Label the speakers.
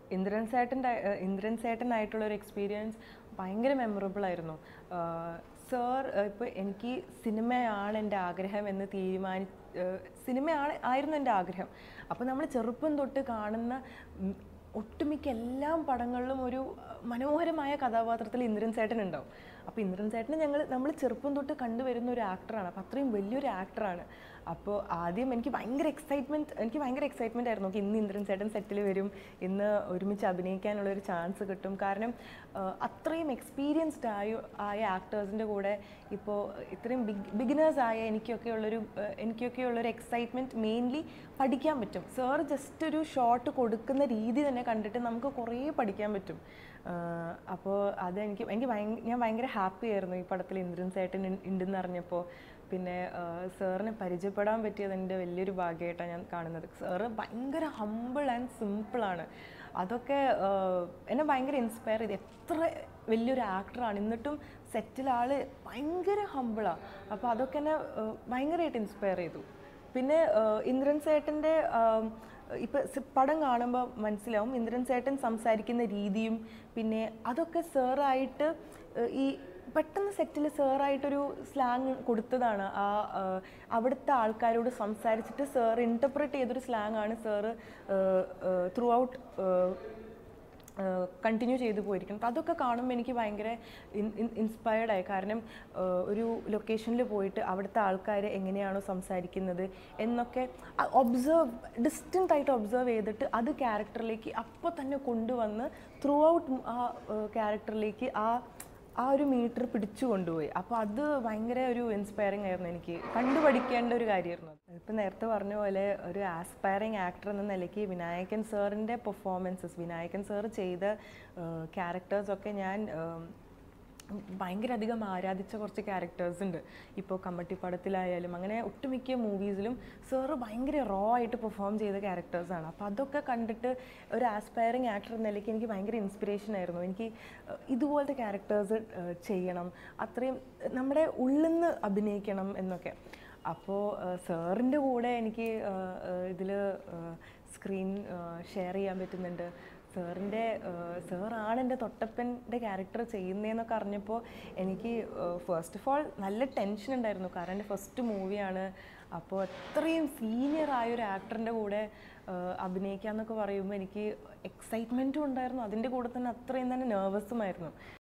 Speaker 1: ഇന്ദ്രൻ സേട്ടനായിട്ടുള്ള ഒരു എക്സ്പീരിയൻസ് ഭയങ്കര മെമ്മറബിൾ ആയിരുന്നു. സർ ഇപ്പോൾ എനിക്ക് സിനിമയാണ് എൻ്റെ ആഗ്രഹം എന്ന് സിനിമയാണ് എൻ്റെ ആഗ്രഹം. അപ്പോൾ നമ്മൾ ചെറുപ്പം തൊട്ട് കാണുന്ന ഒട്ടുമിക്ക എല്ലാ പടങ്ങളിലും ഒരു മനോഹരമായ കഥാപാത്രത്തിൽ ഇന്ദ്രൻ ചേട്ടൻ ഉണ്ടാവും. അപ്പോൾ ഇന്ദ്രൻ ചേട്ടനെ നമ്മൾ ചെറുപ്പം തൊട്ട് കണ്ടുവരുന്ന ഒരു ആക്ടറാണ്. അപ്പോൾ അത്രയും വലിയൊരു ആക്ടറാണ്. അപ്പോൾ ആദ്യം എനിക്ക് ഭയങ്കര എക്സൈറ്റ്മെൻ്റ് ആയിരുന്നു. ഇന്ന് ഇന്ദ്രൻ ചേട്ടൻ സെറ്റിൽ വരും, ഇന്ന് ഒരുമിച്ച് അഭിനയിക്കാനുള്ളൊരു ചാൻസ് കിട്ടും. കാരണം അത്രയും എക്സ്പീരിയൻസ്ഡ് ആയ ആക്ടേഴ്സിൻ്റെ കൂടെ ഇപ്പോൾ ഇത്രയും ബിഗിനേഴ്സായ എനിക്കൊക്കെ ഉള്ളൊരു എക്സൈറ്റ്മെൻറ്റ് മെയിൻലി പഠിക്കാൻ പറ്റും. സാർ ജസ്റ്റ് ഒരു ഷോട്ട് കൊടുക്കുന്ന രീതി തന്നെ കണ്ടിട്ട് നമുക്ക് കുറേ പഠിക്കാൻ പറ്റും. അപ്പോൾ ഞാൻ ഭയങ്കര ഹാപ്പി ആയിരുന്നു ഈ പടത്തിൽ ഇന്ദ്രൻ ചേട്ടൻ ഉണ്ടെന്ന് അറിഞ്ഞപ്പോൾ. പിന്നെ സാറിനെ പരിചയപ്പെടാൻ പറ്റിയത് എൻ്റെ വലിയൊരു ഭാഗ്യമായിട്ടാണ് ഞാൻ കാണുന്നത്. സാറ് ഭയങ്കര ഹമ്പിൾ ആൻഡ് സിമ്പിളാണ്. അതൊക്കെ എന്നെ ഭയങ്കര ഇൻസ്പയർ ചെയ്തു. എത്ര വലിയൊരു ആക്ടറാണ്, എന്നിട്ടും സെറ്റിൽ ആൾ ഭയങ്കര ഹമ്പിളാണ്. അപ്പോൾ അതൊക്കെ എന്നെ ഭയങ്കരമായിട്ട് ഇൻസ്പയർ ചെയ്തു. പിന്നെ ഇന്ദ്രൻ ചേട്ടൻ്റെ ഇപ്പം പടം കാണുമ്പോൾ മനസ്സിലാവും ഇന്ദ്രൻ ചേട്ടൻ സംസാരിക്കുന്ന രീതിയും പിന്നെ അതൊക്കെ സാറായിട്ട് ഈ പെട്ടെന്ന് സെറ്റിൽ സാറായിട്ടൊരു സ്ലാങ് കൊടുത്തതാണ്. അവിടുത്തെ ആൾക്കാരോട് സംസാരിച്ചിട്ട് സാർ ഇൻ്റർപ്രറ്റ് ചെയ്തൊരു സ്ലാങ് ആണ് സാറ് ത്രൂ ഔട്ട് കണ്ടിന്യൂ ചെയ്തു പോയിരിക്കുന്നത്. അതൊക്കെ കാണുമ്പോൾ എനിക്ക് ഭയങ്കര ഇൻസ്പയർഡായി. കാരണം ഒരു ലൊക്കേഷനിൽ പോയിട്ട് അവിടുത്തെ ആൾക്കാർ എങ്ങനെയാണോ സംസാരിക്കുന്നത് എന്നൊക്കെ ഡിസ്റ്റൻ്റായിട്ട് ഒബ്സർവ് ചെയ്തിട്ട് അത് ക്യാരക്ടറിലേക്ക് അപ്പോൾ തന്നെ കൊണ്ടുവന്ന് ത്രൂ ഔട്ട് ആ ക്യാരക്ടറിലേക്ക് ആ ഒരു മീറ്റർ പിടിച്ചു കൊണ്ടുപോയി. അപ്പോൾ അത് ഭയങ്കര ഒരു ഇൻസ്പയറിംഗ് ആയിരുന്നു. എനിക്ക് കണ്ടുപഠിക്കേണ്ട ഒരു കാര്യമായിരുന്നു. ഇപ്പം നേരത്തെ പറഞ്ഞ പോലെ ഒരു ആസ്പയറിങ് ആക്ടർ എന്ന നിലയ്ക്ക് വിനായകൻ സാറിൻ്റെ പെർഫോമൻസസ്, വിനായകൻ സാർ ചെയ്ത ക്യാരക്ടേഴ്സൊക്കെ ഞാൻ ഭയങ്കര അധികം ആരാധിച്ച കുറച്ച് ക്യാരക്ടേഴ്സ് ഉണ്ട്. ഇപ്പോൾ കമ്മട്ടിപ്പടത്തിലായാലും അങ്ങനെ ഒട്ടുമിക്ക മൂവീസിലും സാറ് ഭയങ്കര റോ ആയിട്ട് പെർഫോം ചെയ്ത ക്യാരക്ടേഴ്സാണ്. അപ്പോൾ അതൊക്കെ കണ്ടിട്ട് ഒരു ആസ്പയറിങ് ആക്ടർ എന്ന നിലയ്ക്ക് എനിക്ക് ഭയങ്കര ഇൻസ്പിറേഷൻ ആയിരുന്നു. എനിക്ക് ഇതുപോലത്തെ ക്യാരക്ടേഴ്സ് ചെയ്യണം, അത്രയും നമ്മുടെ ഉള്ളിൽ നിന്ന് അഭിനയിക്കണം എന്നൊക്കെ. അപ്പോൾ സാറിൻ്റെ കൂടെ എനിക്ക് ഇതിൽ സ്ക്രീൻ ഷെയർ ചെയ്യാൻ പറ്റുന്നുണ്ട്. സാറാണ് എൻ്റെ തൊട്ടപ്പൻ്റെ ക്യാരക്ടർ ചെയ്യുന്നതെന്നൊക്കെ അറിഞ്ഞപ്പോൾ എനിക്ക് ഫസ്റ്റ് ഓഫ് ഓൾ നല്ല ടെൻഷൻ ഉണ്ടായിരുന്നു. കാരണം എൻ്റെ ഫസ്റ്റ് മൂവിയാണ്. അപ്പോൾ അത്രയും സീനിയർ ആയൊരു ആക്ടറിൻ്റെ കൂടെ അഭിനയിക്കുക എന്നൊക്കെ പറയുമ്പോൾ എനിക്ക് എക്സൈറ്റ്മെൻറ്റും ഉണ്ടായിരുന്നു. അതിൻ്റെ കൂടെ തന്നെ അത്രയും തന്നെ നെർവസുമായിരുന്നു.